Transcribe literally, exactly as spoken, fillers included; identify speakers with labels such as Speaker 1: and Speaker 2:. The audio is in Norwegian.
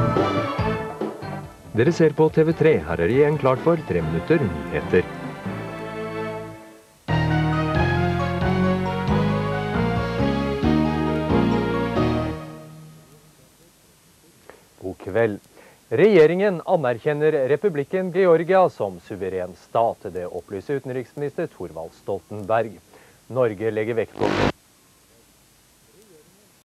Speaker 1: Dere ser på T V tre, her er igjen klart for tre minutter nyheter. God kveld. Regjeringen anerkjenner Republikken Georgia som suveren stat. Det opplyser utenriksminister Thorvald Stoltenberg. Norge legger vekt på